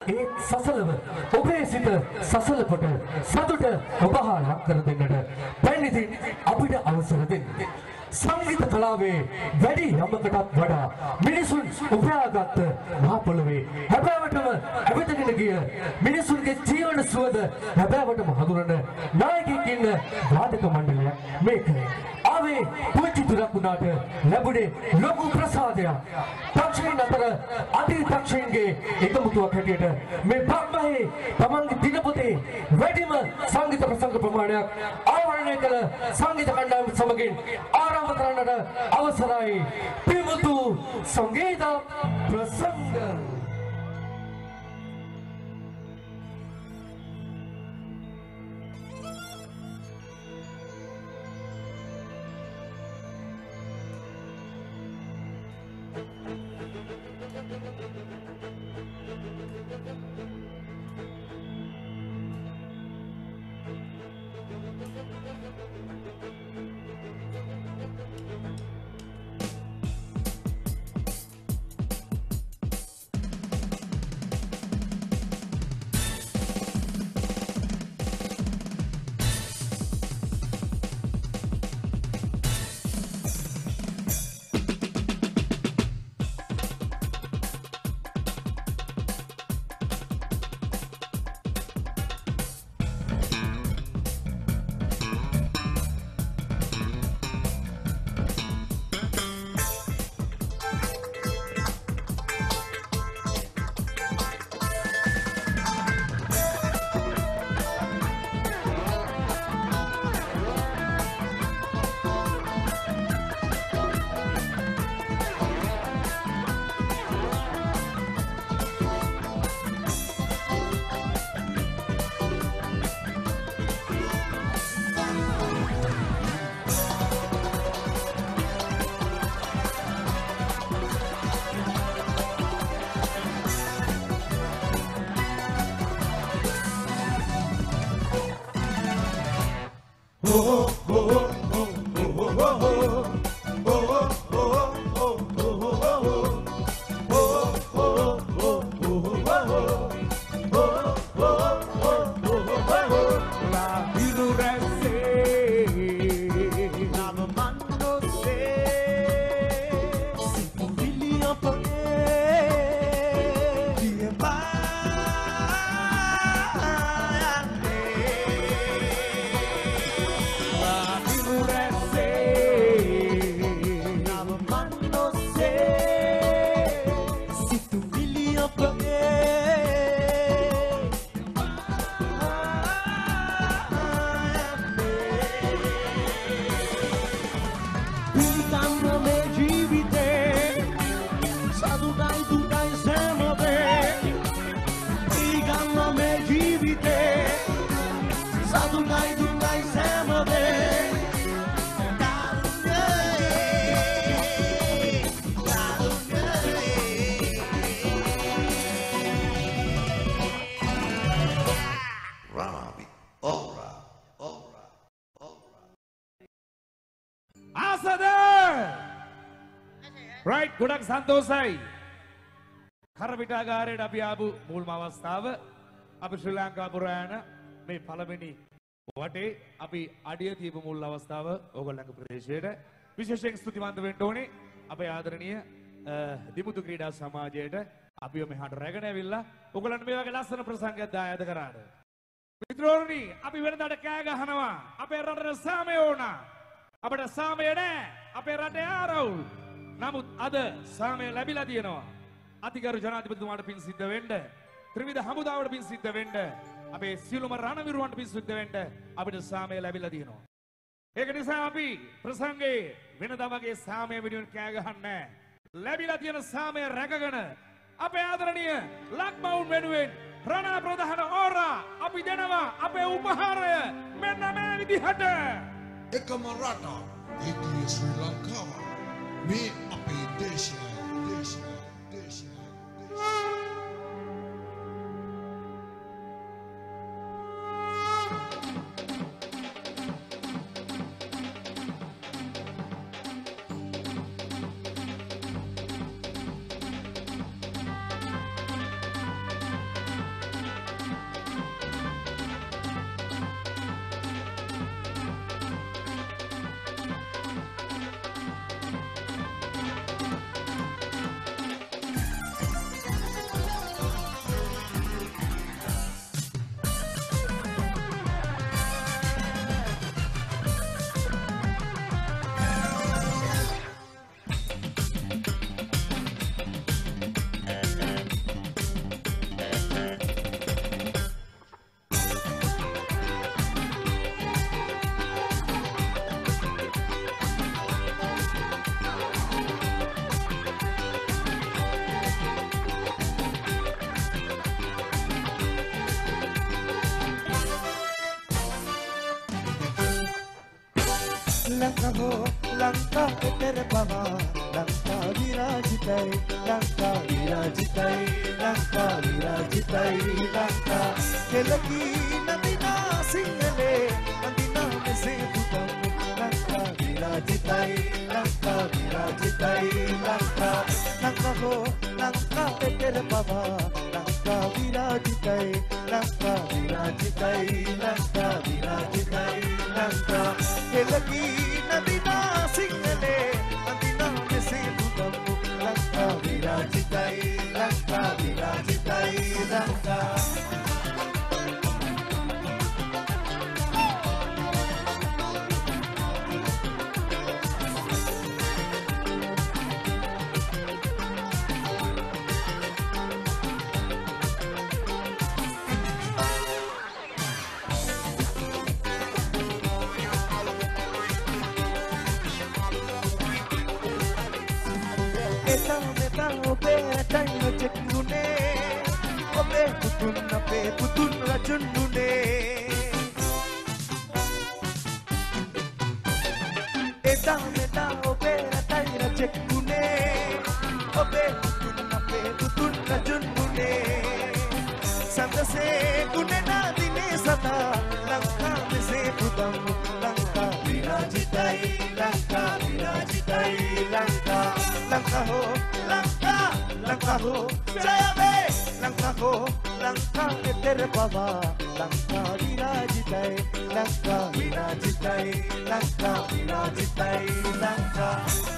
ඒ සසලව ඔබේ සිත සසල කොට සතුට ඔබහා ලක් කර දෙන්නට දැන් ඉතින් අපිට අවසර දෙන්න. සංගීත කලාවේ වැඩි යමකටත් වඩා මිනිසුන් උපයාගත් මහ පොළවේ හැබෑවටම ඇවිදගෙන ගිය මිනිසුන්ගේ ජීවන සුවඳ හැබෑවටම හඳුනන නායකයෙක් ඉන්න වාදක මණ්ඩලයක් මේක. ආවේ පුංචි දුරක් වුණාට ලැබුණේ ලොකු ප්‍රසාදයක්. දක්ෂිණ අතර අධි දක්ෂිණගේ එකමුතුවක් හැටියට මේ බම්බහේ තමන්ගේ දිනපොතේ වැඩිම සංගීත ප්‍රසංග ප්‍රමාණයක් ආවරණය කළ සංගීත කණ්ඩායම සමගින් ආරම්භ කරන්නට අවසරයි. පිමුතු සංගීත ප්‍රසංග. Right, ගොඩක් සන්තෝෂයි. කරවිටාගාරයට අපි ආපු මුල්ම අවස්ථාව අපි ශ්‍රී ලංකා පුරාණ මේ පළවෙනි වටේ අපි අඩිය තියපු මුල් අවස්ථාව ඕගොල්ලන්ගේ ප්‍රදේශයට විශේෂයෙන් ස්තුතිවන්ත වෙන්න ඕනේ අපේ ආදරණීය දිමුතු ක්‍රීඩා සමාජයට අපිව මෙහාට රැගෙන ඇවිල්ලා ඕගොල්ලන්ට මේ වගේ ලස්සන ප්‍රසංගයක් දායද කරාට. මිත්‍රෝනි අපි වෙනදාට කෑ ගහනවා අපේ රටේ සාමය ඕන. අපිට සාමය නැහැ. අපේ රටේ ආරවුල්. නමුත් අද සාමය ලැබිලා තියෙනවා. අතිගරු ජනාධිපතිතුමාට පින් සිද්ධ වෙන්න, ත්‍රිවිධ හමුදාවට පින් සිද්ධ වෙන්න, අපේ සියලුම රණවිරුවන්ට පින් සිද්ධ වෙන්න අපිට සාමය ලැබිලා තියෙනවා. ඒක නිසා අපි ප්‍රසංගයේ වෙනදා වගේ සාමය වෙනුවෙන් කෑ ගහන්නේ ලැබිලා තියෙන සාමය රැකගෙන අපේ ආදරණීය ලක්බවුන් වෙනුවෙන් රණ ප්‍රධාන ඕරා අපි දෙනවා අපේ උපහාරය මෙන්න මේ විදිහට. එකම රට ඒකී ශ්‍රී ලංකාව මේ අපේ දේශය ලංකා හෝ ලංකා එතර පවා ලංකා විරාජිතයි ලංකා විරාජිතයි ලංකා විරාජිතයි ලංකා කෙලකී නදිනා සිංහලේ අඳිනා මෙසේ පුතම් ලංකා විරාජිතයි ලංකා විරාජිතයි ලංකා ලංකා හෝ ලංකා එතර පවා ලංකා විරාජිතයි ලංකා විරාජිතයි ලංකා විරාජිතයි ලංකා කෙලකී නදිනා සිංහලේ අඳිනා මෙසේ පුතම් Lanka විරාජිතයි Lanka විරාජිතයි Lanka putun racun dune eta meta obe ratai racek dune obe putun racun dune sandase dune na dine sata lanka mese putam lanka virajitai lanka virajitai lanka lanka ho lanka ho jayave lanka ho lanka eter pava lanka virajitai lanka virajitai lanka virajitai lanka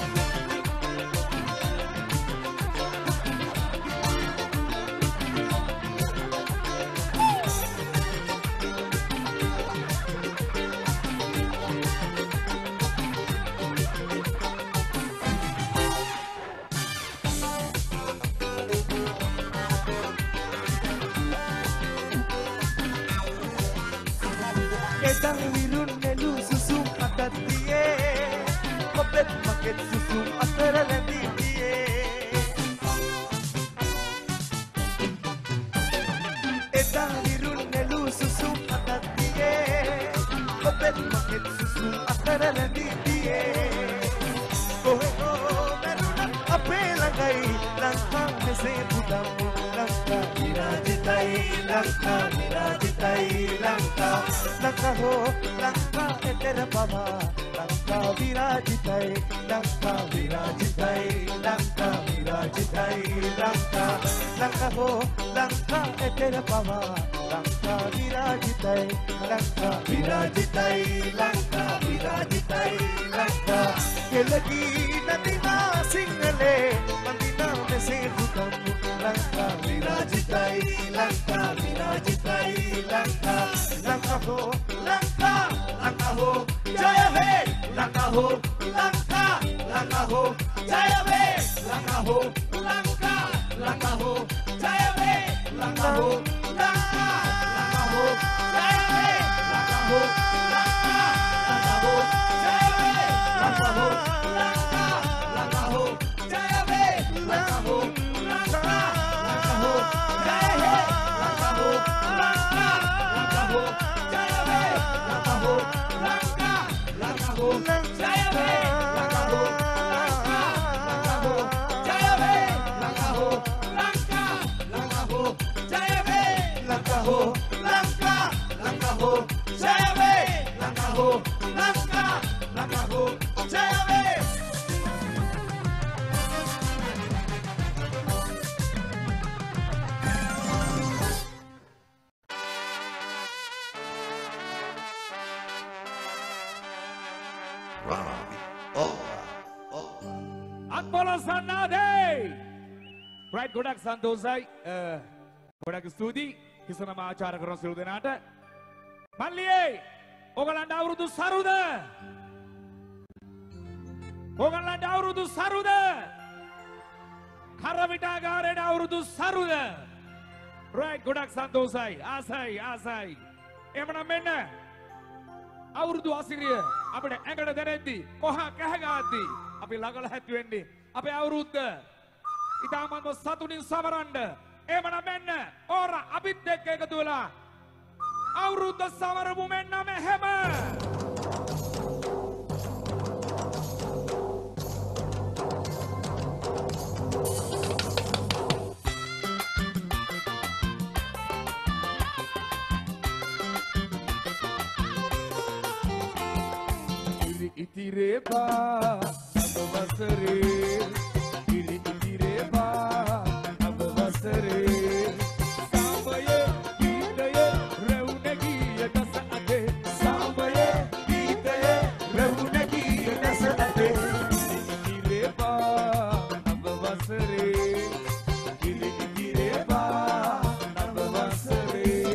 Etang virun nelu susu atatiye kopet maket susu atara landiye Etang virun nelu susu atatiye kopet maket susu atara landiye kohe ko meruna ape lagai lanka mese budam lanka virajitai lanka virajitai lanka lanka ho lanka etera pava lanka virajitai lanka virajitai lanka virajitai lanka lanka ho lanka etera pava lanka virajitai lanka virajitai lanka virajitai lanka kelaki nadina singhale andina mese butam lanka virajitai lanka virajitai lanka lanka ho jaya he lanka ho jaya he lanka ho jaya he lanka ho jaya he lanka ho jaya he lanka ho jaya he lanka ho Right, ගොඩක් සන්තෝෂයි. ගොඩක් ස්තුතියි. කිසනම ආචාර කරන සියලු දෙනාට. මල්ලියේ ඔයගලන්ට අවුරුදු සරුද? ඔයගලන්ට අවුරුදු සරුද? කරවිටාගාරේට අවුරුදු සරුද? Right, ගොඩක් සන්තෝෂයි. ආසයි. එමනම් මෙන්න අවුරුදු අසිරිය අපිට ඇඟට දැනෙද්දි කොහා කැහගාද්දි අපි ළඟල හැටි වෙන්නේ අපේ අවුරුද්ද ඉතාමත්ම සතුටින් සමරන්න. එමනම් මෙන්න ඕර අපිත් එක්ක එකතු වෙලා අවුරුද්ද සමරමු මෙන්න මෙහෙම. ඉතිරේවා නව වසරේ ඉතිරේවා නව වසරේ සාමය ගීතය රැවුන ගිය දස අතේ සාමය ගීතය රැවුන ගිය දස අතේ ඉතිරේවා නව වසරේ ඉතිරේවා නව වසරේ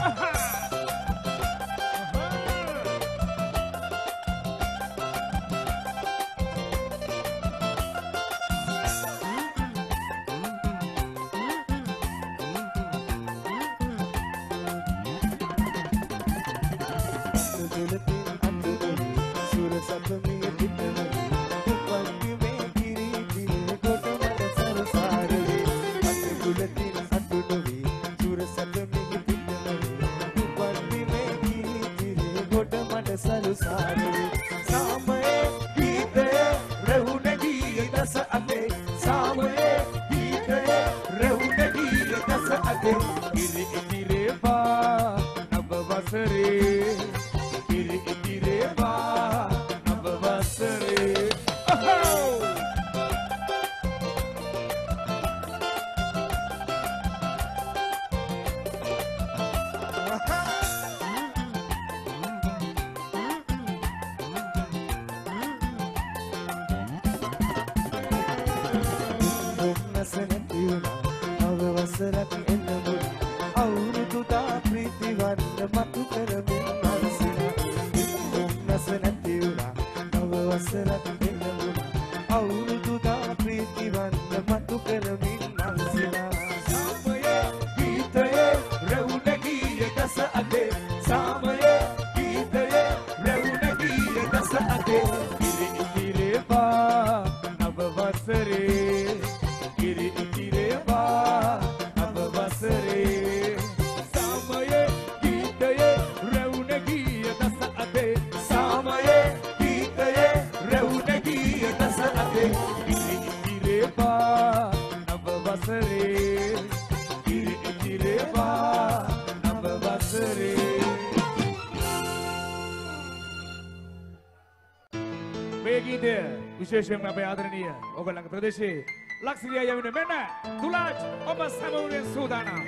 විශේෂයෙන්ම අපේ ආදරණීය ඔබලඟ ප්‍රදේශයේ ලක්සිරිය යවින මෙන්න තුලාජ් ඔබ සමවුනේ සූදානම්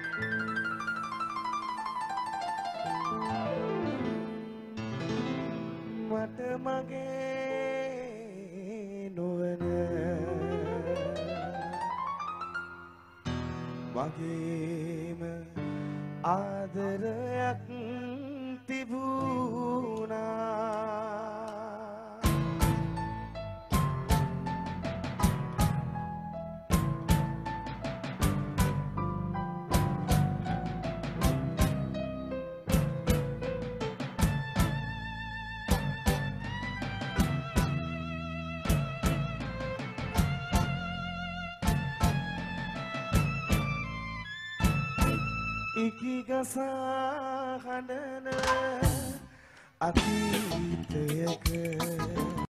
මට මගේ නොවන වගේම ආදරයක් තිබුණා ඉකිගසා හඬන අතීතයක